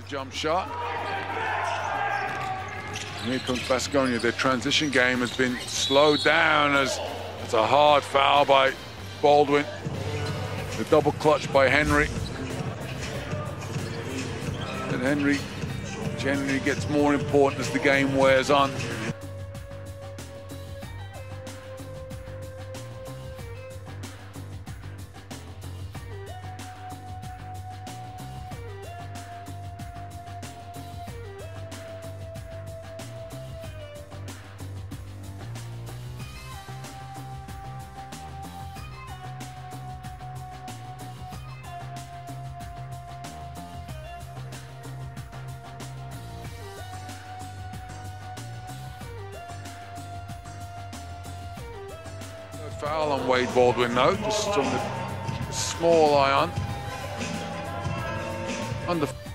jump shot. And here comes Baskonia. Their transition game has been slowed down as it's a hard foul by Baldwin. The double clutch by Henry. And Henry generally gets more important as the game wears on. Foul on Wade Baldwin, no, just on the small iron. On the